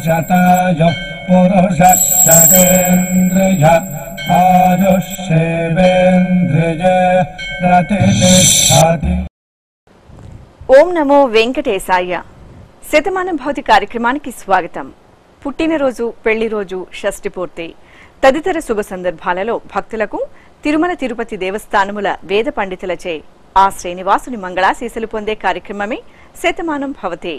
शतायुः पुरुषः शतेन्द्रिय आयुष्येवेन्द्रिये प्रतिष्ठति। ఓం నమో వెంకటేశాయ. శతమానం భౌతి కార్యక్రమానికి స్వాగతం. పుట్టినరోజు, పెళ్లి రోజు, షష్ఠి పూర్తి తదితర శుభ సందర్భాలలో భక్తులకు తిరుమల తిరుపతి దేవస్థానముల వేద పండితులచే ఆ శ్రీనివాసుని మంగళాశీసులు పొందే కార్యక్రమమే శతమానం భవతి.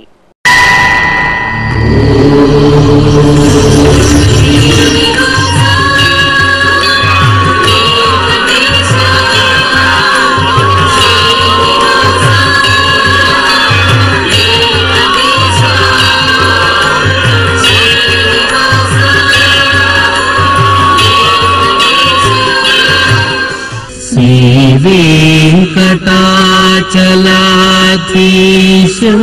वेंकटाचलाधीशं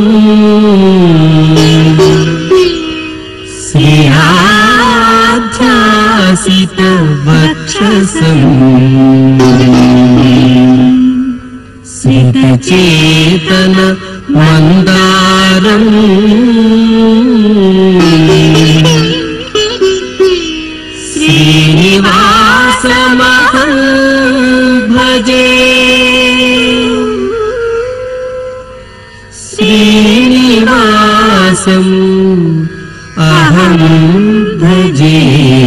श्रीयाध्यासितवक्षसं सितचेतन मंदारं श्रीनिवासमहं भजे श्रीनिवासम् अहं भजे।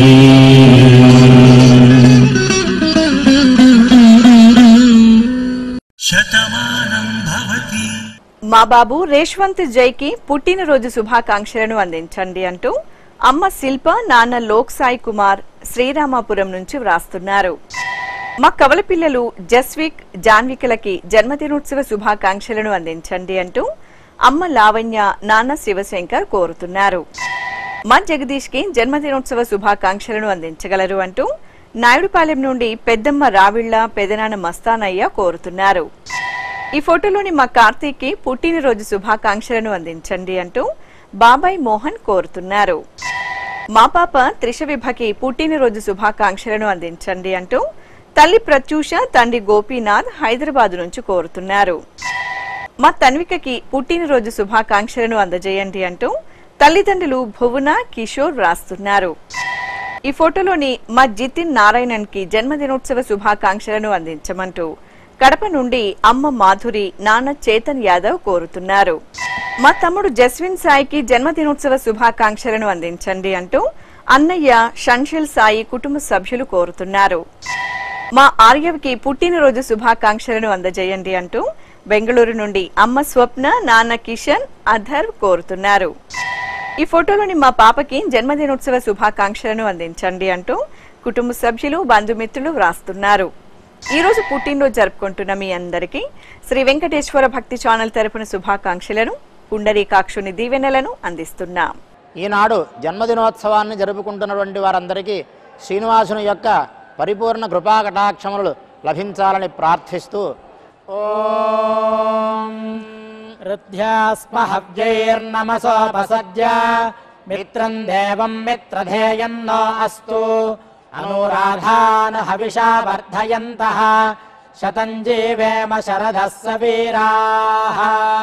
శతమానం భవతి. మా బాబు రేష్వంత్ జైకి పుట్టినరోజు శుభాకాంక్షలను అందించండి అంటూ అమ్మ శిల్ప, నాన్న లోక్ సాయి కుమార్ శ్రీరామాపురం నుంచి వ్రాస్తున్నారు. మా కవల పిల్లలు జస్విక్, జాన్వికలకి జన్మదినోత్సవ శుభాకాంక్షలను అందించండి అంటూ అమ్మ లావణ్య, నాన్న శివశంకర్ కోరుతున్నారు. మా జగదీష్ కి జన్మదినోత్సవ శుభాకాంక్షలను అందించగలరు అంటూ నాయుడుపాలెం నుండి పెద్దమ్మ రావిళ్ల, పెదనాన్న మస్తానయ్య కోరుతున్నారు. ఈ ఫోటోలోని మా కార్తీక్ కి పుట్టినరోజు శుభాకాంక్షలను అందించండి అంటూ బాబాయ్ మోహన్ కోరుతున్నారు. మా పాప త్రిషవిభకి పుట్టినరోజు శుభాకాంక్షలను అందించండి అంటూ తల్లి ప్రత్యూష, తండ్రి గోపీనాథ్ హైదరాబాద్ నుంచి కోరుతున్నారు. మా తన్వికకి పుట్టినరోజు శుభాకాంక్షలను అందజేయండి అంటూ తల్లిదండ్రులు భువన, కిషోర్ వ్రాస్తున్నారు. ఈ ఫోటోలోని మా జితిన్ నారాయణన్ కి జన్మదినోత్సవ శుభాకాంక్షలను అందించమంటూ కడప నుండి అమ్మ మాధురి, నాన్న చేతన్ యాదవ్ కోరుతున్నారు. మా తమ్ముడు జస్విన్ సాయికి జన్మదినోత్సవ శుభాకాంక్షలను అందించండి అంటూ అన్నయ్య షన్షిల్ సాయి కుటుంబ సభ్యులు కోరుతున్నారు. మా ఆర్యవ్కి పుట్టినరోజు శుభాకాంక్షలను అందజేయండి అంటూ బెంగళూరు నుండి అమ్మ స్వప్న, నాన్న కిషన్, అధర్ కోరుతున్నారు. ఈ ఫోటోలోని మా పాపకి జన్మదినోత్సవ శుభాకాంక్షలను అందించండి అంటూ కుటుంబ సభ్యులు, బంధుమిత్రులు వ్రాస్తున్నారు. ఈ రోజు పుట్టినరోజు జరుపుకుంటున్న మీ అందరికీ శ్రీ వెంకటేశ్వర భక్తి ఛానల్ తరపున శుభాకాంక్షలను, పుండరీకాక్షుని దీవెనలను అందిస్తున్నాం. ఈనాడు జన్మదినోత్సవాన్ని జరుపుకుంటున్నటువంటి వారందరికీ శ్రీనివాసుని యొక్క పరిపూర్ణ కృపా కటాక్షములు లభించాలని ప్రార్థిస్తూ ఓం రుద్ధ్యాస్మహవ్యైర్నమసోపసజ్య మిత్రం దేవం మిత్రధేయన్నో అస్తు అనురాధాన హవిషా వర్ధయంతః శతం జీవేమ శరదః సవీరాః.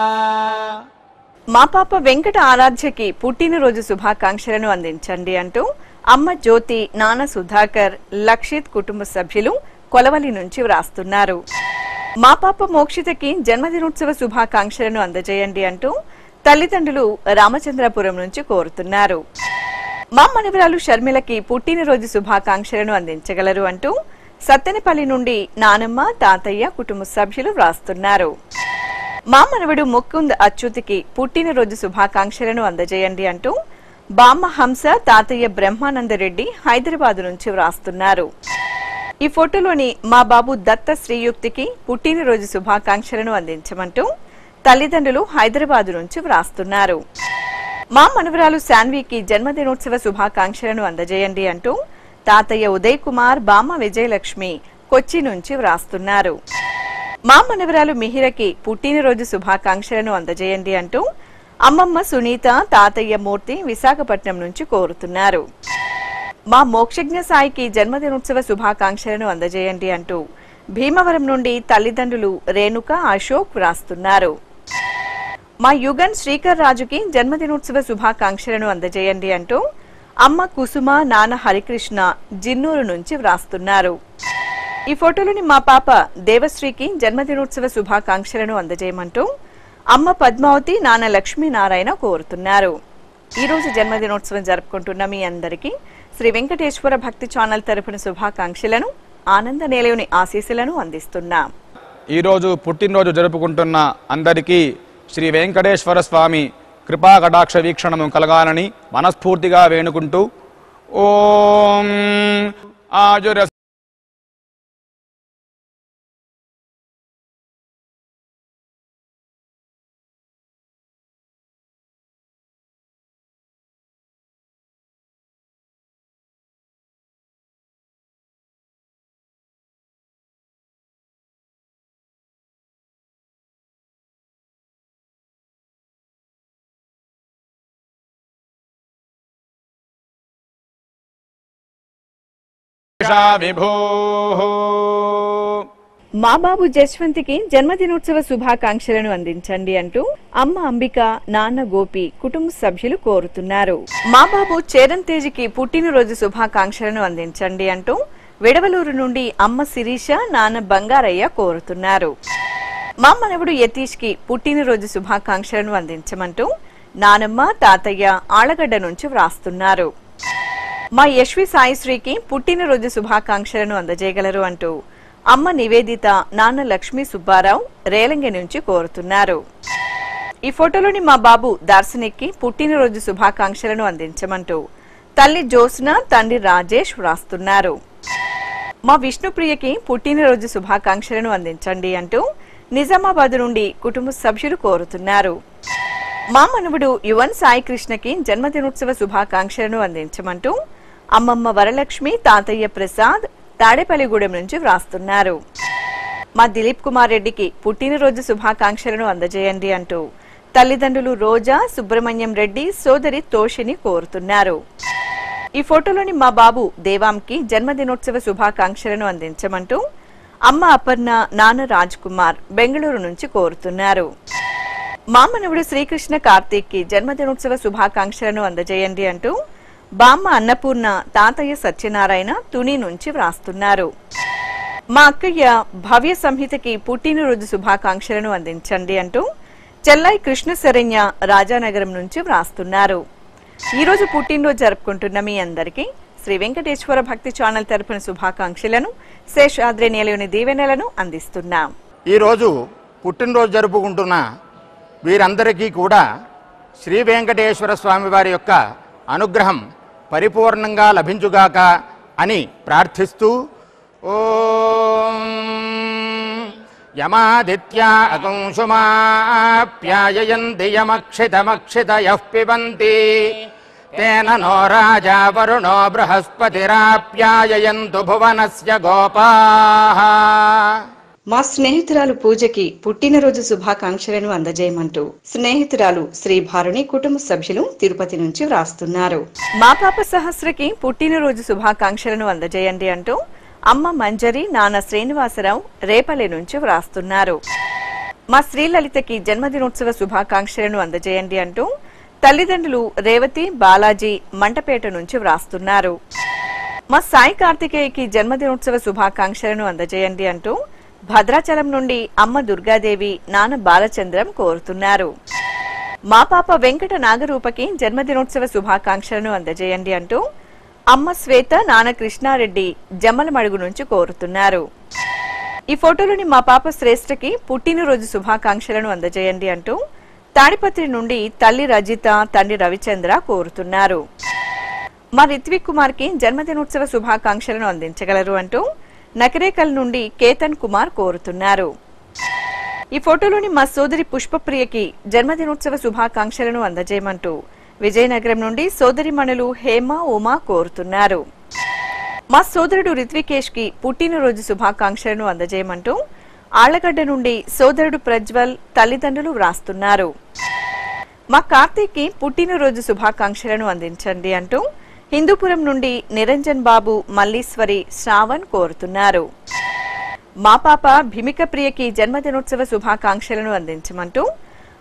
మా పాప వెంకట ఆరాధ్యకి పుట్టినరోజు శుభాకాంక్షలను అందించండి అంటూ అమ్మ జ్యోతి, నాన్న సుధాకర్, లక్షిత్ కుటుంబ సభ్యులు కొలవలి నుంచి వ్రాస్తున్నారు. మా పాప మోక్షితకి జన్మదినోత్సవ శుభాకాంక్షలను అందజేయండి అంటూ తల్లిదండ్రులు రామచంద్రపురం నుంచి కోరుతున్నారు. మా మనవరాలు షర్మిలకి పుట్టినరోజు శుభాకాంక్షలను అందించగలరు అంటూ సత్తెనపల్లి నుండి నానమ్మ, తాతయ్య కుటుంబ సభ్యులు వ్రాస్తున్నారు. మా మనవడు ముకుంద్ అచ్యుతికి పుట్టినరోజు శుభాకాంక్షలను అందజేయండి అంటూ బామ్మ హంస, తాతయ్య బ్రహ్మానందరెడ్డి హైదరాబాద్ నుంచి వ్రాస్తున్నారు. ఈ ఫోటోలోని మా బాబు దత్త శ్రీయుక్తికి పుట్టినరోజు శుభాకాంక్షలను అందించమంటూ తల్లిదండ్రులు హైదరాబాద్ నుంచి వ్రాస్తున్నారు. మా మనవరాలు శాన్వికి జన్మదినోత్సవ శుభాకాంక్షలను అందజేయండి అంటూ తాతయ్య ఉదయ్ కుమార్, బామ్మ విజయలక్ష్మి కొచ్చి నుంచి వ్రాస్తున్నారు. మా మనవరాలు మిహిరకి పుట్టినరోజు శుభాకాంక్షలను అందజేయండి అంటూ అమ్మమ్మ సునీత, తాతయ్య మూర్తి విశాఖపట్నం నుంచి కోరుతున్నారు. మా మోక్షజ్ఞ సాయికి జన్మదినోత్సవ శుభాకాంక్షలను అందజేయండి అంటూ భీమవరం నుండి తల్లిదండ్రులు రేణుక, అశోక్ వ్రాస్తున్నారు. మా యుగన్ శ్రీకర్ రాజుకి జన్మదినోత్సవ శుభాకాంక్షలను అందజేయండి అంటూ అమ్మ కుసుమ నాన్న హరికృష్ణ జిన్నూరు నుంచి వ్రాస్తున్నారు. ఈ ఫోటోలోని మా పాప దేవశ్రీకి జన్మదినోత్సవ శుభాకాంక్షలను అందజేయమంటూ అమ్మ పద్మావతి నాన్న లక్ష్మీనారాయణ కోరుతున్నారు. ఈ రోజు జన్మదినోత్సవం జరుపుకుంటున్న మీ అందరికీ శ్రీ వెంకటేశ్వర భక్తి ఛానల్ తరపున శుభాకాంక్షలను ఆనంద నిలయుని ఆశీస్సులను అందిస్తున్నాం. ఈరోజు పుట్టినరోజు జరుపుకుంటున్న అందరికీ శ్రీ వెంకటేశ్వర స్వామి కృపా కటాక్ష వీక్షణము కలగాలని మనస్ఫూర్తిగా వేడుకుంటూ ఓం ఆజుర విభో. మా బాబు జస్వంతికి జన్మదినోత్సవ శుభాకాంక్షలను అందించండి అంటూ అమ్మ అంబిక నాన్న గోపి కుటుంబ సభ్యులు కోరుతున్నారు. మా బాబు చేరన్ తేజ్కి పుట్టినరోజు శుభాకాంక్షలను అందించండి అంటూ విడవలూరు నుండి అమ్మ శిరీష నాన్న బంగారయ్య కోరుతున్నారు. మా మనవడు యతీష్ కి పుట్టినరోజు శుభాకాంక్షలను అందించమంటూ నానమ్మ తాతయ్య ఆళ్లగడ్డ నుంచి వ్రాస్తున్నారు. మా యశ్వి సాయిశ్రీకి పుట్టినరోజు శుభాకాంక్షలను అందజేయగలరు అంటూ అమ్మ నివేదిత నాన్న లక్ష్మీ సుబ్బారావు రేలంగి నుంచి కోరుతున్నారు. ఈ ఫోటోలోని మా బాబు దార్శనిక్కి పుట్టినరోజు శుభాకాంక్షలను అందించమంటూ తల్లి జ్యోత్స్న తండ్రి రాజేష్ వ్రాస్తున్నారు. మా విష్ణుప్రియకి పుట్టినరోజు శుభాకాంక్షలను అందించండి అంటూ నిజామాబాద్ నుండి కుటుంబ సభ్యులు కోరుతున్నారు. మా మనవుడు యువన్ సాయి కృష్ణకి జన్మదినోత్సవ శుభాకాంక్షలను అందించమంటూ అమ్మమ్మ వరలక్ష్మి తాతయ్య ప్రసాద్ తాడేపల్లిగూడెం నుంచి వ్రాస్తున్నారు. మా దిలీప్ కుమార్ రెడ్డికి పుట్టినరోజు శుభాకాంక్షలను అందజేయండి అంటూ తల్లిదండ్రులు రోజా సుబ్రహ్మణ్యం రెడ్డి సోదరి తోషిని కోరుతున్నారు. ఈ ఫోటోలోని మా బాబు దేవాంకి జన్మదినోత్సవ శుభాకాంక్షలను అందించమంటూ అమ్మ అపర్ణ నాన్న రాజ్ కుమార్ బెంగళూరు నుంచి కోరుతున్నారు. మా మనవుడు శ్రీకృష్ణ కార్తీక్ కి జన్మదినోత్సవ శుభాకాంక్షలను అందజేయండి అంటూ బామ్మ అన్నపూర్ణ తాతయ్య సత్యనారాయణ తుని నుంచి వ్రాస్తున్నారు. మా అక్కయ్య భవ్య సంహితకి పుట్టినరోజు శుభాకాంక్షలను అందించండి అంటూ చెల్లై కృష్ణ శరణ్య రాజానగరం నుంచి వ్రాస్తున్నారు. ఈ రోజు పుట్టినరోజు జరుపుకుంటున్న మీ అందరికీ శ్రీ వెంకటేశ్వర భక్తి ఛానల్ తరపున శుభాకాంక్షలను శేషాద్రి నిలయుని దీవెనలను అందిస్తున్నాం. ఈ రోజు పుట్టినరోజు జరుపుకుంటున్న వీరందరికీ కూడా శ్రీ వెంకటేశ్వర స్వామి వారి యొక్క అనుగ్రహం పరిపూర్ణంగా లభించుగాక అని ప్రార్థిస్తూ ఓం యమాదిత్యా అకంశుమాప్యాయయంతి యమక్షితమక్షితయః పిబంతి తేన నో రాజా వరుణో బృహస్పతిరాప్యాయయంతు భువనస్య గోపాః. మా స్నేహితురాలు పూజకి పుట్టినరోజు శుభాకాంక్షలను అందజేయమంటూ స్నేహితురాలు శ్రీభారుని కుటుంబ సభ్యులు తిరుపతి నుంచి వ్రాస్తున్నారు. మా పాప సహస్రకి పుట్టినరోజు శుభాకాంక్షలను అందజేయండి అంటూ అమ్మ మంజరి నాన్న శ్రీనివాసరావు రేపల్లె నుంచి వ్రాస్తున్నారు. మా శ్రీలలితకి జన్మదినోత్సవ శుభాకాంక్షలను అందజేయండి అంటూ తల్లిదండ్రులు రేవతి బాలాజీ మంటపేట నుంచి వ్రాస్తున్నారు. మా సాయి కార్తికేయకి జన్మదినోత్సవ శుభాకాంక్షలను అందజేయండి అంటూ భద్రాచలం నుండి అమ్మ దుర్గాదేవి నాన్న బాలచంద్రం కోరుతున్నారు. మా పాప వెంకట నాగరూపకి జన్మదినోత్సవ శుభాకాంక్షలను అందజేయండి అంటూ అమ్మ శ్వేత నాన్న కృష్ణారెడ్డి జమ్మలమడుగు నుంచి కోరుతున్నారు. ఈ ఫోటోలోని మా పాప శ్రేష్ఠకి పుట్టినరోజు శుభాకాంక్షలను అందజేయండి అంటూ తాడిపత్రి నుండి తల్లి రజిత తండ్రి రవిచంద్ర కోరుతున్నారు. మా రిత్విక్ కుమార్ కి జన్మదినోత్సవ శుభాకాంక్షలను అందించగలరు అంటూ నకరేకల్ నుండి కేతన్ కుమార్ కోరుతున్నారు. ఈ ఫోటోలోని మా సోదరి పుష్పప్రియకి జన్మదినోత్సవ శుభాకాంక్షలను అందజేయమంటూ విజయనగరం నుండి సోదరిమణులు హేమ ఉమా కోరుతున్నారు. మా సోదరుడు రిత్వికేష్ కి పుట్టినరోజు శుభాకాంక్షలను అందజేయమంటూ ఆళ్లగడ్డ నుండి సోదరుడు ప్రజ్వల్ తల్లిదండ్రులు వ్రాస్తున్నారు. మా కార్తీక్ కి పుట్టినరోజు శుభాకాంక్షలను అందించండి అంటూ హిందూపురం నుండి నిరంజన్ బాబు మల్లీశ్వరి శ్రావణ్ కోరుతున్నారు. మా పాప భీమిక ప్రియకి జన్మదినోత్సవ శుభాకాంక్షలను అందించమంటూ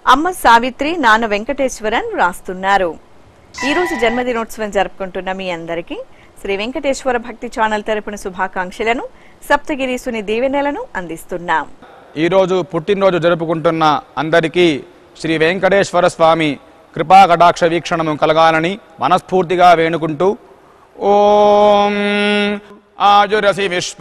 అమ్మ సావిత్రి నాన్న వెంకటేశ్వరన్ వ్రాస్తున్నారు. ఈ రోజు జన్మదినోత్సవం జరుపుకుంటున్న మీ అందరికీ శ్రీ వెంకటేశ్వర భక్తి ఛానల్ తరపున శుభాకాంక్షలను, సప్తగిరీసుని దీవెనలను అందిస్తున్నాం. ఈ రోజు పుట్టినరోజు జరుపుకుంటున్న అందరికీ శ్రీ వెంకటేశ్వర స్వామి కృపా కటాక్ష వీక్షణము కలగాలని మనస్ఫూర్తిగా వేణుకుంటూ ఓం ఆయురసి విశ్వ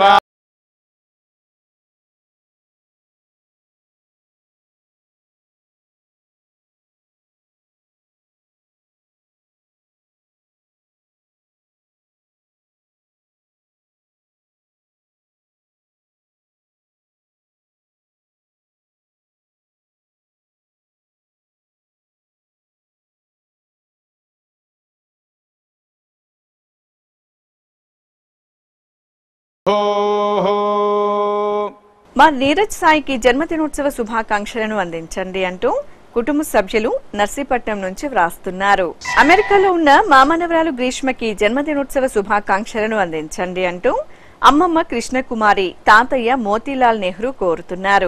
మా నీరజ్ సాయికి జన్మదినోత్సవ శుభాకాంక్షలను అందించండి అంటూ కుటుంబ సభ్యులు నర్సీపట్నం నుంచి వ్రాస్తున్నారు. అమెరికాలో ఉన్న మా మనవరాలు గ్రీష్మకి జన్మదినోత్సవ శుభాకాంక్షలను అందించండి అంటూ అమ్మమ్మ కృష్ణకుమారి, తాతయ్య మోతీలాల్ నెహ్రూ కోరుతున్నారు.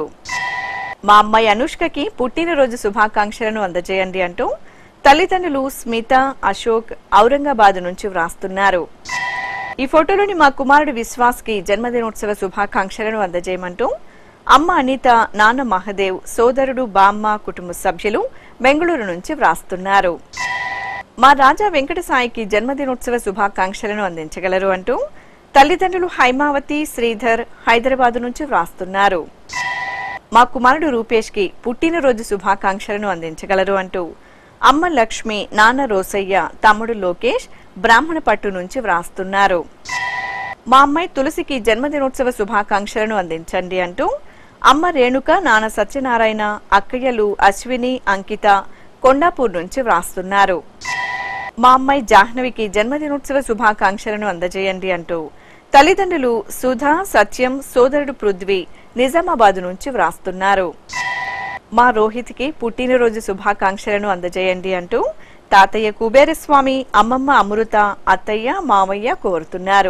మా అమ్మాయి అనుష్కకి పుట్టినరోజు శుభాకాంక్షలను అందజేయండి అంటూ తల్లిదండ్రులు స్మిత, అశోక్ ఔరంగాబాద్ నుంచి వ్రాస్తున్నారు. ఈ ఫోటోలోని మా కుమారుడు విశ్వాస్ కి జన్మదినోత్సవ శుభాకాంక్షలను అందజేయమంటూ అమ్మ అనిత, నాన్న మహదేవ్, సోదరుడు బామ్మ, కుటుంబ సభ్యులు బెంగళూరు నుంచి వ్రాస్తున్నారు. మా రాజా వెంకట సాయికి జన్మదినోత్సవ శుభాకాంక్షలను అందించగలరు అంటూ తల్లిదండ్రులు హైమావతి, శ్రీధర్ హైదరాబాద్ నుంచి వ్రాస్తున్నారు. మా కుమారుడు రూపేష్ కి పుట్టినరోజు శుభాకాంక్షలను అందించగలరు అంటూ అమ్మ లక్ష్మి, నాన్న రోసయ్య, తమ్ముడు లోకేష్ బ్రాహ్మణపట్టు నుంచి వ్రాస్తున్నారు. మా అమ్మాయి తులసికి జన్మదినోత్సవ శుభాకాంక్షలను అందించండి అంటూ అమ్మ రేణుక, నాన్న సత్యనారాయణ, అక్కయ్యలు అశ్విని, అంకిత కొండాపూర్ నుంచి వ్రాస్తున్నారు. మా అమ్మాయి జాహ్నవికి జన్మదినోత్సవ శుభాకాంక్షలను అందజేయండి అంటూ తల్లిదండ్రులు సుధా, సత్యం, సోదరుడు పృథ్వీ నిజామాబాద్ నుంచి వ్రాస్తున్నారు. మా రోహిత్ కి పుట్టినరోజు శుభాకాంక్షలను అందజేయండి అంటూ తాతయ్య కుబేరస్వామి, అమ్మమ్మ అమృత, అత్తయ్య, మామయ్య కోరుతున్నారు.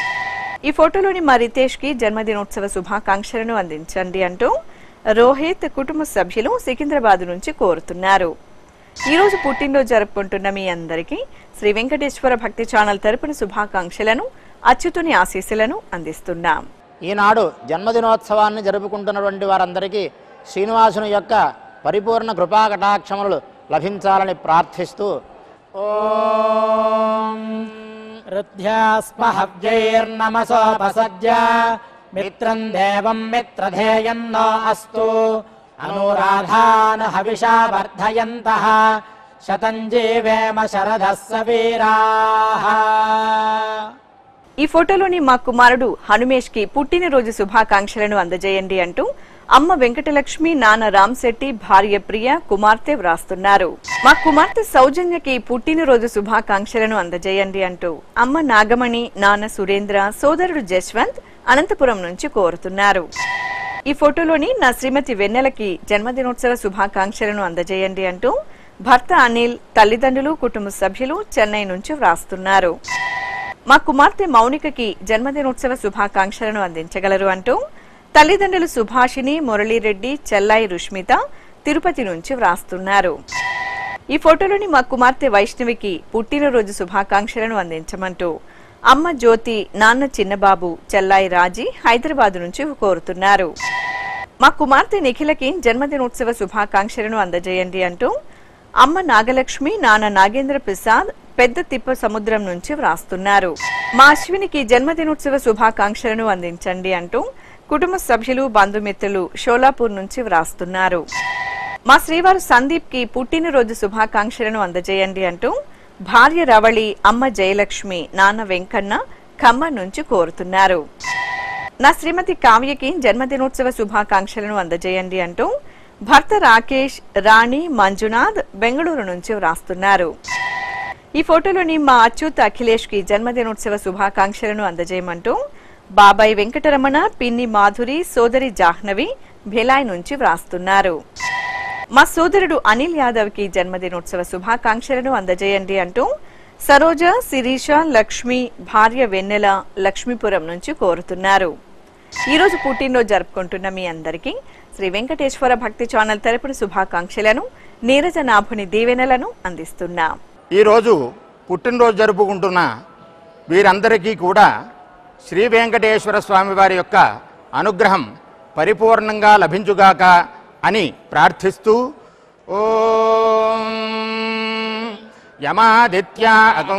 ఈ ఫోటోలోని మా రితేష్ కి జన్మదినోత్సవ శుభాకాంక్షలను అందించండి అంటూ రోహిత్ కుటుంబ సభ్యులు సికింద్రాబాద్ నుంచి కోరుతున్నారు. ఈ రోజు పుట్టినరోజు జరుపుకుంటున్న మీ అందరికీ శ్రీ వెంకటేశ్వర భక్తి ఛానల్ తరపున శుభాకాంక్షలను, అచ్యుతుని ఆశీస్సులను అందిస్తున్నాం. ఈనాడు జన్మదినోత్సవాన్ని జరుపుకుంటున్నటువంటి వారందరికీ శ్రీనివాసుని యొక్క పరిపూర్ణ కృపా కటాక్షములు లభించాలని ప్రార్థిస్తూ ఓం హృద్యాస్మహవ్యైర్నమసోపసజ్య మిత్రం దేవం మిత్రధేయన్నో అస్తు అనురాధాన హవిషా వర్ధయంతః శతం జీవేమ శరదః సవీరాః. ఈ ఫోటోలోని మా కుమారుడు హనుమేష్ కి పుట్టినరోజు శుభాకాంక్షలను అందజేయండి అంటూ అమ్మ వెంకటలక్ష్మి, నాన్న రామ్శెట్టి, భార్య ప్రియ, కుమార్తె వ్రాస్తున్నారు. మా కుమార్తె సౌజన్యకి పుట్టినరోజు శుభాకాంక్షలను అందజేయండి అంటూ అమ్మ నాగమణి, నాన్న సురేంద్ర, సోదరుడు జశ్వంత్ అనంతపురం నుంచి కోరుతున్నారు. ఈ ఫోటోలోని నా శ్రీమతి వెన్నెలకి జన్మదినోత్సవ శుభాకాంక్షలను అందజేయండి అంటూ భర్త అనిల్, తల్లిదండ్రులు, కుటుంబ సభ్యులు చెన్నై నుంచి వ్రాస్తున్నారు. మా కుమార్తె మౌనికకి జన్మదినోత్సవ శుభాకాంక్షలను అందించగలరు అంటూ తల్లిదండ్రులు సుభాషిని, మురళీరెడ్డి, చెల్లాయి రుష్మిత తిరుపతి నుంచి వ్రాస్తున్నారు. ఈ ఫోటోలోని మా కుమార్తె వైష్ణవికి పుట్టినరోజు శుభాకాంక్షలను అందించమంటూ అమ్మ జ్యోతి, నాన్న చిన్నబాబు, చెల్లాయి రాజీ హైదరాబాద్ నుంచి కోరుతున్నారు. మా కుమార్తె నిఖిలకి జన్మదినోత్సవ శుభాకాంక్షలను అందజేయండి అంటూ అమ్మ నాగలక్ష్మి, నాన్న నాగేంద్ర ప్రసాద్ పెద్ద తిప్ప సముద్రం నుంచి వ్రాస్తున్నారు. మా అశ్వినికి జన్మదినోత్సవ శుభాకాంక్షలను అందించండి అంటూ కుటుంబ సభ్యులు, బంధుమిత్రులు షోలాపూర్ నుంచి వ్రాస్తున్నారు. మా శ్రీవారు సందీప్ కి పుట్టినరోజు శుభాకాంక్షలను అందజేయండి అంటూ భార్య రవళి, అమ్మ జయలక్ష్మి, నాన్న వెంకన్న ఖమ్మం నుంచి కోరుతున్నారు. నా శ్రీమతి కావ్యకి జన్మదినోత్సవ శుభాకాంక్షలను అందజేయండి అంటూ భర్త రాకేష్, రాణి, మంజునాథ్ బెంగళూరు నుంచి వ్రాస్తున్నారు. ఈ ఫోటోలోని మా అచ్యుత్ అఖిలేష్ కి జన్మదినోత్సవ శుభాకాంక్షలను అందజేయమంటూ బాబాయ్ వెంకటరమణ, పిన్ని మాధురి, సోదరి జాహ్నవి భెలాయ్ నుంచి వ్రాస్తున్నారు. మా సోదరుడు అనిల్ యాదవ్ కి జన్మదినోత్సవ శుభాకాంక్షలను అందజేయండి అంటూ సరోజ, శిరీష, లక్ష్మి భార్య వెన్నెల లక్ష్మీపురం నుంచి కోరుతున్నారు. ఈ రోజు పుట్టినరోజు జరుపుకుంటున్న మీ అందరికీ శ్రీ వెంకటేశ్వర భక్తి ఛానల్ తరపున శుభాకాంక్షలను, నీరజనాభుని దీవెనలను అందిస్తున్నాం. ఈరోజు పుట్టినరోజు జరుపుకుంటున్న వీరందరికీ కూడా శ్రీ వెంకటేశ్వర స్వామి వారి యొక్క అనుగ్రహం పరిపూర్ణంగా లభించుగాక అని ప్రార్థిస్తూ ఓం యమాదిత్యా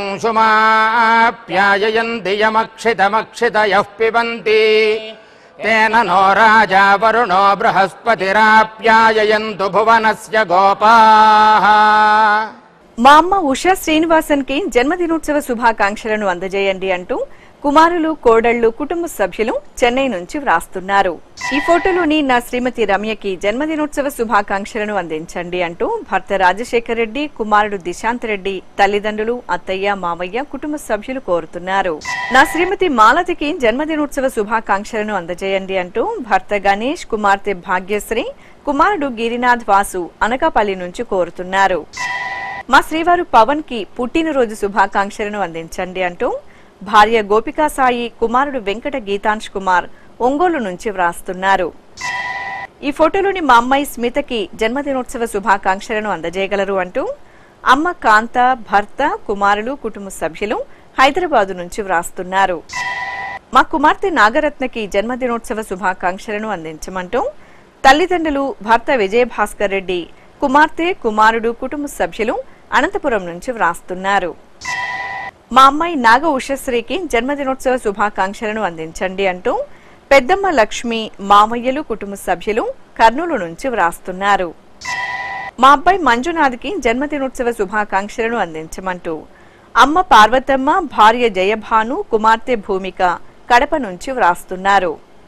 అకంశుమాప్యాయయంతి యమక్షితమక్షితయః పిబంతి తేన నో రాజా వరుణో బృహస్పతిరాప్యాయయంతు భువనస్య గోపాః. మా అమ్మ ఉషా శ్రీనివాసన్ కి జన్మదినోత్సవ శుభాకాంక్షలను అందజేయండి అంటూ కుమారులు, కోడళ్లు, కుటుంబ సభ్యులు చెన్నై నుంచి వ్రాస్తున్నారు. ఈ ఫోటోలోని నా శ్రీమతి రమ్యకి జన్మదినోత్సవ శుభాకాంక్షలను అందించండి అంటూ భర్త రాజశేఖర్ రెడ్డి, కుమారుడు దిశాంత్ రెడ్డి, తల్లిదండ్రులు, అత్తయ్య, మామయ్య, కుటుంబ సభ్యులు కోరుతున్నారు. నా శ్రీమతి మాలతికి జన్మదినోత్సవ శుభాకాంక్షలను అందజేయండి అంటూ భర్త గణేష్, కుమార్తె భాగ్యశ్రీ, కుమారుడు గిరినాథ్ వాసు అనకాపల్లి నుంచి కోరుతున్నారు. మా శ్రీవారు పవన్ కి పుట్టినరోజు శుభాకాంక్షలను అందించండి అంటూ భార్య గోపికా సాయి, కుమారుడు వెంకట గీతాంశ్ కుమార్ ఒంగోలు నుంచి వ్రాస్తున్నారు. ఈ ఫోటోలోని మా అమ్మాయి స్మితకి జన్మదినోత్సవ శుభాకాంక్షలను అందజేయగలరు అంటూ అమ్మ కాంత, భర్త, కుమారులు, కుటుంబ సభ్యులు హైదరాబాదు నుంచి వ్రాస్తున్నారు. మా కుమార్తె నాగరత్నకి జన్మదినోత్సవ శుభాకాంక్షలను అందించమంటూ తల్లిదండ్రులు, భర్త విజయభాస్కర్ రెడ్డి, కుమార్తె, కుమారుడు, కుటుంబ సభ్యులు అనంతపురం నుంచి వ్రాస్తున్నారు. మా అమ్మాయి నాగ ఉషశ్రీకి జన్మదినోత్సవ శుభాకాంక్షలను అందించండి అంటూ పెద్దమ్మ లక్ష్మి, మామయ్యలు, కుటుంబ సభ్యులు కర్నూలు నుంచి వ్రాస్తున్నారు. మా అబ్బాయి మంజునాథ్కి జన్మదినోత్సవ శుభాకాంక్షలను అందించమంటూ అమ్మ పార్వతమ్మ, భార్య జయభాను, కుమార్తె భూమిక కడప నుంచి వ్రాస్తున్నారు.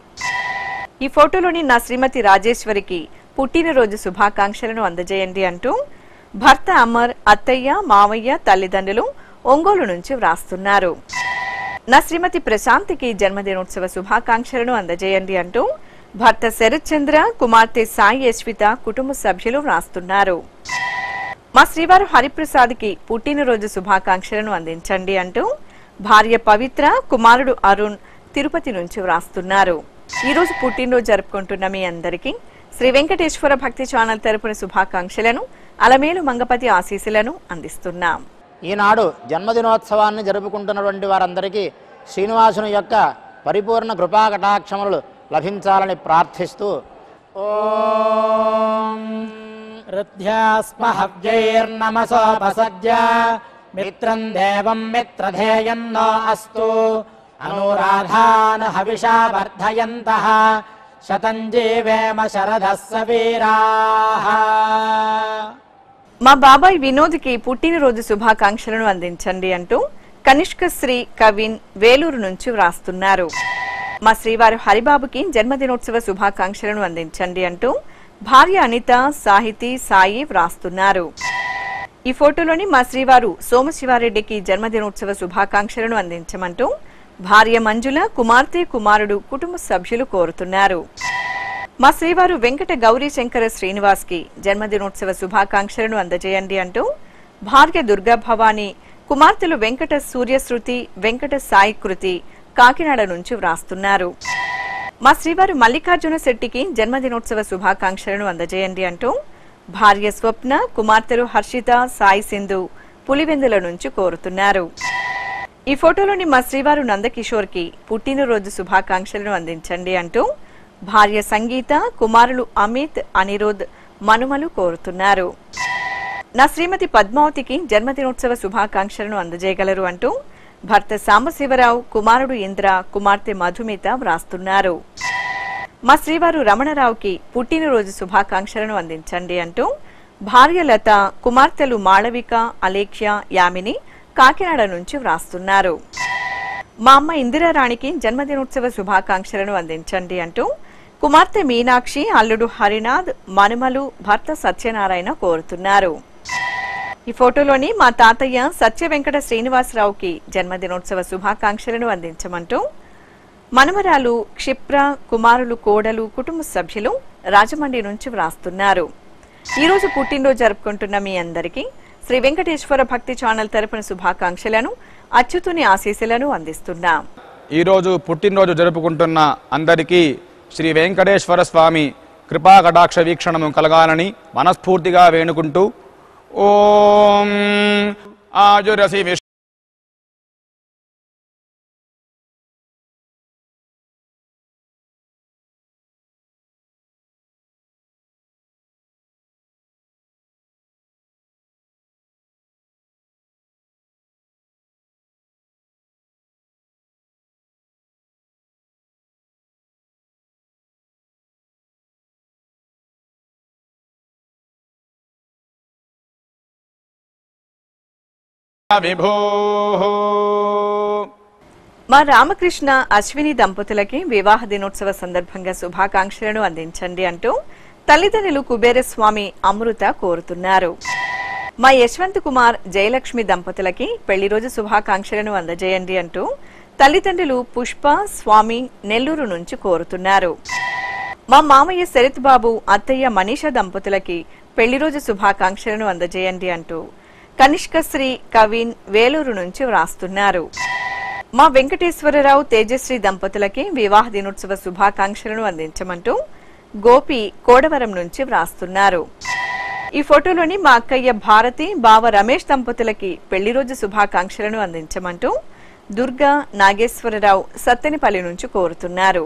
ఈ ఫోటోలోని నా శ్రీమతి రాజేశ్వరికి పుట్టినరోజు శుభాకాంక్షలను అందజేయండి అంటూ భర్త అమర్, అత్తయ్య, మామయ్య, తల్లిదండ్రులు ఒంగోలు నుంచి వ్రాస్తున్నారు. నా శ్రీమతి ప్రశాంతికి జన్మదినోత్సవ శుభాకాంక్షలను అందజేయండి అంటూ భర్త శరత్ చంద్ర, కుమార్తె సాయి యశ్విత, కుటుంబ సభ్యులు వ్రాస్తున్నారు. మా శ్రీవారు హరిప్రసాద్కి పుట్టినరోజు శుభాకాంక్షలను అందించండి అంటూ భార్య పవిత్ర, కుమారుడు అరుణ్ తిరుపతి నుంచి వ్రాస్తున్నారు. ఈ రోజు పుట్టినరోజు జరుపుకుంటున్న మీ అందరికీ శ్రీ వెంకటేశ్వర భక్తి ఛానల్ తరపున శుభాకాంక్షలను, అలమేలు మంగపతి ఆశీస్సులను అందిస్తున్నాం. ఈనాడు జన్మదినోత్సవాన్ని జరుపుకుంటున్నటువంటి వారందరికీ శ్రీనివాసుని యొక్క పరిపూర్ణ కృపా కటాక్షములు లభించాలని ప్రార్థిస్తూ ఓం రుధ్యాస్మహవ్యైర్నమసోపసజ్య మిత్రం దేవం మిత్రధేయన్నో అస్తు అనురాధాన హవిషా వర్ధయంతః శతం జీవేమ శరదస్స వీరాః. మా బాబాయ్ వినోద్కి పుట్టినరోజు శుభాకాంక్షలను అందించండి అంటూ కనిష్క శ్రీ కవిన్ వేలూరు నుంచి వ్రాస్తున్నారు. మా శ్రీవారు హరిబాబుకి జన్మదినోత్సవ శుభాకాంక్షలను అందించండి అంటూ భార్య అనిత, సాహితి, సాయి వ్రాస్తున్నారు. ఈ ఫోటోలోని మా శ్రీవారు సోమశివారెడ్డికి జన్మదినోత్సవ శుభాకాంక్షలను అందించమంటూ భార్య మంజుల, కుమార్తె, కుమారుడు, కుటుంబ సభ్యులు కోరుతున్నారు. మా శ్రీవారు వెంకట గౌరీ శంకర శ్రీనివాస్ కి జన్మదినోత్సవ శుభాకాంక్షలను అందజేయండి అంటూ భార్య దుర్గా భవానీ, కుమార్తెలు వెంకట సూర్యశ్రుతి, వెంకట సాయి కృతి కాకినాడ నుంచి వ్రాస్తున్నారు. మా శ్రీవారు మల్లికార్జున శెట్టికి జన్మదినోత్సవ శుభాకాంక్షలను అందజేయండి అంటూ భార్య స్వప్న, కుమార్తెలు హర్షిత, సాయి సింధు పులివెందుల నుంచి కోరుతున్నారు. ఈ ఫోటోలోని మా శ్రీవారు నందకిషోర్ కి పుట్టినరోజు శుభాకాంక్షలను అందించండి అంటూ భార్య సంగీత, కుమారులు అమిత్, అనిరుద్, మనుమలు కోరుతున్నారు. నా శ్రీమతి పద్మావతికి జన్మదినోత్సవ శుభాకాంక్షలను అందజేయగలరు అంటూ భర్త సాంబశివరావు, కుమారుడు ఇంద్ర, కుమార్తె మధుమిత వ్రాస్తున్నారు. మా శ్రీవారు రమణరావుకి పుట్టినరోజు శుభాకాంక్షలను అందించండి అంటూ భార్య లత, కుమార్తెలు మాళవిక, అలేఖ్య, యామిని కాకినాడ నుంచి వ్రాస్తున్నారు. మా అమ్మ ఇందిరారాణికి జన్మదినోత్సవ శుభాకాంక్షలను అందించండి అంటూ కుమార్తె మీనాక్షి, అల్లుడు హరినాథ్, మనుమలు, భర్త సత్యనారాయణ కోరుతున్నారు. ఈ ఫోటోలోని మా తాతయ్య సత్య వెంకట శ్రీనివాసరావుకి జన్మదినోత్సవ శుభాకాంక్షలను అందించమంటూ మనమరాలు క్షిప్ర, కుమారులు, కోడలు, కుటుంబ సభ్యులు రాజమండ్రి నుంచి వ్రాస్తున్నారు. ఈ రోజు పుట్టినరోజు జరుపుకుంటున్న మీ అందరికీ శ్రీ వెంకటేశ్వర భక్తి ఛానల్ తరపున శుభాకాంక్షలను, అచ్యుతుని ఆశీస్సులను అందిస్తున్నాం. ఈరోజు పుట్టినరోజు జరుపుకుంటున్న అందరికీ శ్రీ వెంకటేశ్వర స్వామి కృపా కటాక్ష వీక్షణము కలగాలని మనస్ఫూర్తిగా వేడుకుంటూ ఓం ఆజురసి విభో. మా రామకృష్ణ అశ్విని దంపతులకి వివాహ దినోత్సవ సందర్భంగా శుభాకాంక్షలను అందించండి అంటూ తల్లిదండ్రులు కుబేరస్వామి అమృత కోరుతున్నారు. మా యశ్వంత్ కుమార్ జయలక్ష్మి దంపతులకి పెళ్లి రోజు శుభాకాంక్షలను అందజేయండి అంటూ తల్లిదండ్రులు పుష్ప స్వామి నెల్లూరు నుంచి కోరుతున్నారు. మా మామయ్య శరత్ బాబు అత్తయ్య మనీషా దంపతులకి పెళ్లి రోజు శుభాకాంక్షలను అందజేయండి అంటూ కనిష్కశ్రీ కవిన్ వేలూరు నుంచి వ్రాస్తున్నారు. మా వెంకటేశ్వరరావు తేజశ్రీ దంపతులకి వివాహ దినోత్సవ శుభాకాంక్షలను అందించమంటూ గోపి కోడవరం నుంచి వ్రాస్తున్నారు. ఈ ఫోటోలోని మా అక్కయ్య భారతి బావ రమేష్ దంపతులకి పెళ్లి రోజు శుభాకాంక్షలను అందించమంటూ దుర్గా నాగేశ్వరరావు సత్తెనపల్లి నుంచి కోరుతున్నారు.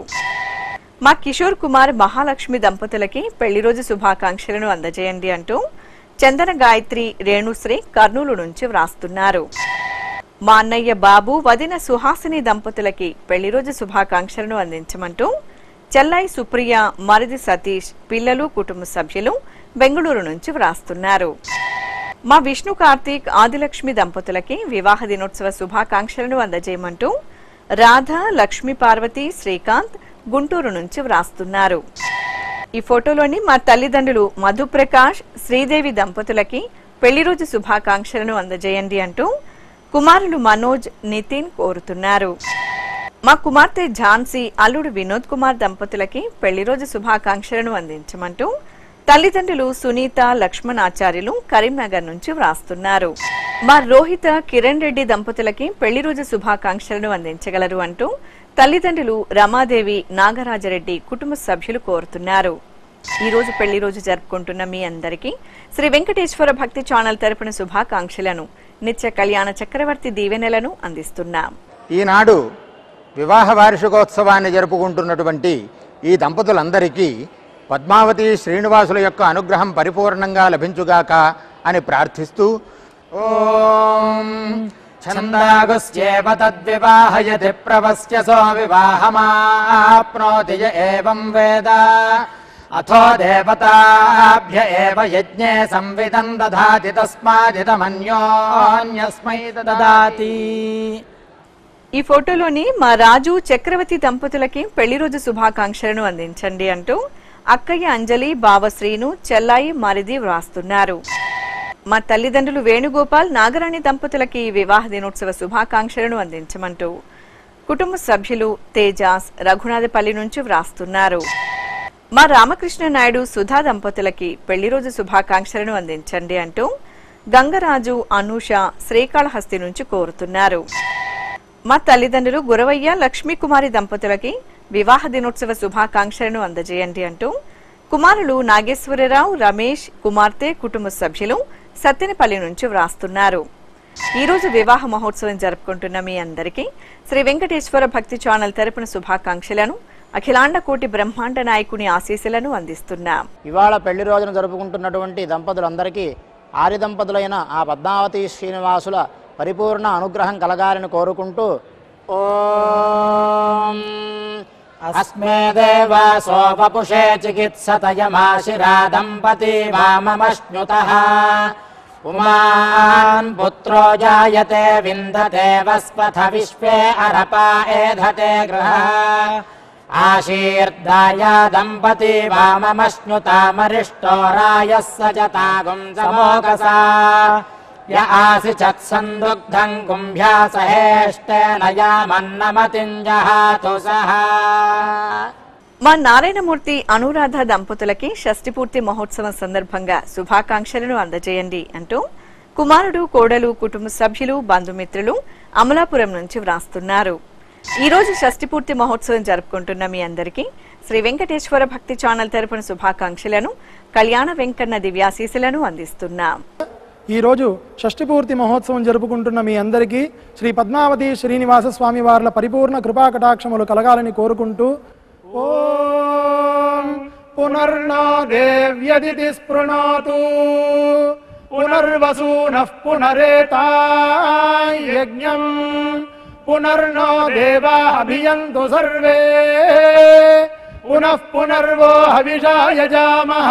మా కిషోర్ కుమార్ మహాలక్ష్మి దంపతులకి పెళ్లి రోజు శుభాకాంక్షలను అందజేయండి అంటూ చందన గాయత్రి రేణుశ్రీ కర్నూలు నుంచి వ్రాస్తున్నారు. మా అన్నయ్య బాబు వదిన సుహాసిని దంపతులకి పెళ్లి రోజు శుభాకాంక్షలను అందించమంటూ చెల్లాయి సుప్రియ మరిది సతీష్ పిల్లలు కుటుంబ సభ్యులు బెంగళూరు నుంచి వ్రాస్తున్నారు. మా విష్ణు కార్తీక్ ఆదిలక్ష్మి దంపతులకి వివాహ దినోత్సవ శుభాకాంక్షలను అందజేయమంటూ రాధ లక్ష్మీ పార్వతి శ్రీకాంత్ గుంటూరు నుంచి వ్రాస్తున్నారు. ఈ ఫోటోలోని మా తల్లిదండ్రులు మధుప్రకాష్ శ్రీదేవి దంపతులకి పెళ్లి రోజు శుభాకాంక్షలను అందజేయండి అంటూ కుమారులు మనోజ్ నితిన్ కోరుతున్నారు. మా కుమార్తె ఝాన్సీ అల్లుడు వినోద్ కుమార్ దంపతులకి పెళ్లి రోజు శుభాకాంక్షలను అందించమంటూ తల్లిదండ్రులు సునీత లక్ష్మణాచార్యులు కరీంనగర్ నుంచి వ్రాస్తున్నారు. మా రోహిత కిరణ్ రెడ్డి దంపతులకి పెళ్లి రోజు శుభాకాంక్షలను అందించగలరు అంటూ తల్లిదండ్రులు రమాదేవి నాగరాజరెడ్డి కుటుంబ సభ్యులు కోరుతున్నారు. ఈ రోజు పెళ్లి రోజు జరుపుకుంటున్న మీ అందరికీ శ్రీ వెంకటేశ్వర భక్తి ఛానల్ తరపున శుభాకాంక్షలను నిత్య కళ్యాణ చక్రవర్తి దీవెనలను అందిస్తున్నాం. ఈనాడు వివాహ వార్షికోత్సవాన్ని జరుపుకుంటున్నటువంటి ఈ దంపతులందరికీ పద్మావతి శ్రీనివాసుల యొక్క అనుగ్రహం పరిపూర్ణంగా లభించుగాక అని ప్రార్థిస్తూ ఓం ఛందాగుస్యేవ తద్వివాహయతి ప్రవస్యసో వివాహమాప్నోతి య ఏవం వేద అథో దేవతాభ్య ఏవ యజ్ఞే సంవిదం దధాతి తస్మాదిదమన్యోన్యస్మై దదాతి. ఈ ఫోటోలోని మా రాజు చక్రవర్తి దంపతులకి పెళ్లి రోజు శుభాకాంక్షలను అందించండి అంటూ అక్కయ్య అంజలి బావ శ్రీను చెల్లాయి మరిది వ్రాస్తున్నారు. మా తల్లిదండ్రులు వేణుగోపాల్ నాగరాణి దంపతులకి వివాహ దినోత్సవ శుభాకాంక్షలను అందించమంటూ కుటుంబ సభ్యులు తేజాస్ రఘునాథపల్లి నుంచి వ్రాస్తున్నారు. మా రామకృష్ణ నాయుడు సుధా దంపతులకి పెళ్లి రోజు శుభాకాంక్షలను అందించండి అంటూ గంగరాజు అనూష శ్రీకాళహస్తి నుంచి కోరుతున్నారు. మా తల్లిదండ్రులు గురవయ్య లక్ష్మీకుమారి దంపతులకి వివాహ దినోత్సవ శుభాకాంక్షలను అందజేయండి అంటూ కుమారులు నాగేశ్వరరావు రమేష్ కుమార్తె కుటుంబ సభ్యులు సత్తెనపల్లి నుంచి వ్రాస్తున్నారు. ఈ రోజు వివాహ మహోత్సవం జరుపుకుంటున్న మీ అందరికీ శ్రీ వెంకటేశ్వర భక్తి ఛానల్ తరపున శుభాకాంక్షలను అఖిలాండ కోటి బ్రహ్మాండ నాయకుని ఆశీస్సులను అందిస్తున్నాం. ఇవాళ పెళ్లి రోజున జరుపుకుంటున్నటువంటి దంపతులందరికీ ఆర్య దంపతులైన ఆ పద్మావతి శ్రీనివాసుల పరిపూర్ణ అనుగ్రహం కలగాలని కోరుకుంటూ ఓం అస్మే దేవాసోపపుషే చికిత్సతయమాశిరా దంపతి వామమశ్నుతః ఉమాన్ పుత్రో జాయతే విందతే వస్పథ విశ్వే అరపా ఏధతే గృహ ఆశీర్దాయ దంపతి వామమశ్నుతామరిష్టో రాయః సజతాగుం సమోకసా య ఆసి చత్సందుగ్ధం కుంభ్యా సహేష్టేన యామన్నమతింజహాతు సహా. మా నారాయణమూర్తి అనురాధ దంపతులకి షష్ఠిపూర్తి మహోత్సవం సందర్భంగా శుభాకాంక్షలను అందజేయండి అంటూ కుమారుడు కోడలు కుటుంబ సభ్యులు బంధుమిత్రులు అమలాపురం నుంచి వ్రాస్తున్నారు. ఈ రోజు షష్ఠి పూర్తి మహోత్సవం జరుపుకుంటున్న మీ అందరికీ శ్రీ వెంకటేశ్వర భక్తి ఛానల్ తరపున శుభాకాంక్షలను, కళ్యాణ వెంకన్న దివ్యాశీసులను అందిస్తున్నాం. ఈరోజు షష్ఠి పూర్తి మహోత్సవం జరుపుకుంటున్న మీ అందరికీ శ్రీ పద్మావతి శ్రీనివాస స్వామి వార్ల పరిపూర్ణ కృపా కటాక్షములు కలగాలని కోరుకుంటూ ఓం పునర్నో దేవ్యదితి స్పృణోతు పునర్వసూనః పునరేతాయజ్ఞం పునర్నో దేవా అభియంతు సర్వే పునః పునర్వో హవిషా యజామః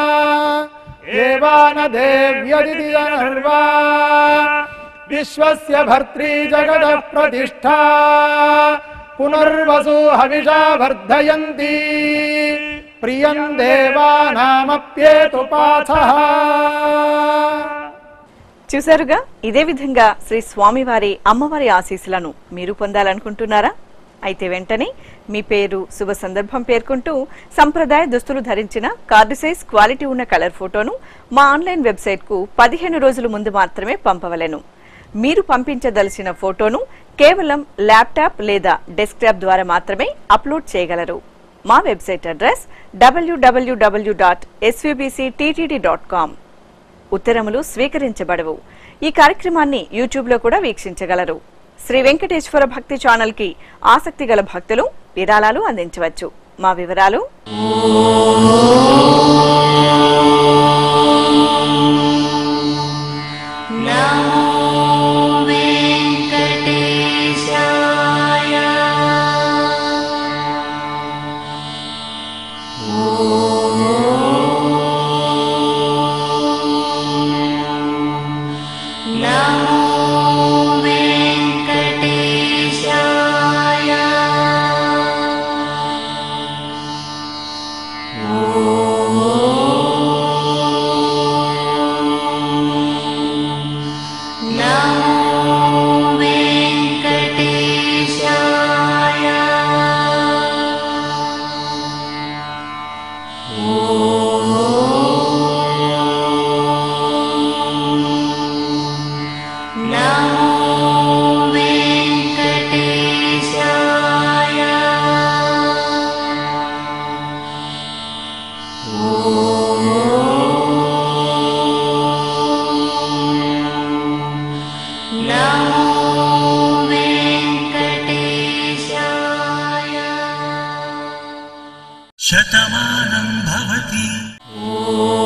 ఏవాన దేవ్యదితి సర్వా విశ్వస్య భర్త్రీ జగతః ప్రతిష్ఠా పునర్వసు హవిషా వర్ధయంతి ప్రియం దేవానామప్యేతు పాథః. చూసారుగా, ఇదే విధంగా శ్రీ స్వామివారి అమ్మవారి ఆశీస్సులను మీరు పొందాలనుకుంటున్నారా? అయితే వెంటనే మీ పేరు, శుభ సందర్భం పేర్కొంటూ సంప్రదాయ దుస్తులు ధరించిన కార్డు సైజ్ క్వాలిటీ ఉన్న కలర్ ఫోటోను మా ఆన్లైన్ వెబ్సైట్ కు 15 రోజుల ముందు మాత్రమే పంపవలెను. మీరు పంపించదలిచిన ఫోటోను కేవలం ల్యాప్టాప్ లేదా డెస్క్టాప్ ద్వారా మాత్రమే అప్లోడ్ చేయగలరు. మా వెబ్సైట్ అడ్రస్ www.svbcttd.com. ఉత్తరములు స్వీకరించబడవు. ఈ కార్యక్రమాన్ని యూట్యూబ్ లో కూడా వీక్షించగలరు. శ్రీ వెంకటేశ్వర భక్తి ఛానల్ కి ఆసక్తి గల భక్తులు విరాళాలు అందించవచ్చు. మా వివరాలు శతమానం భవతి.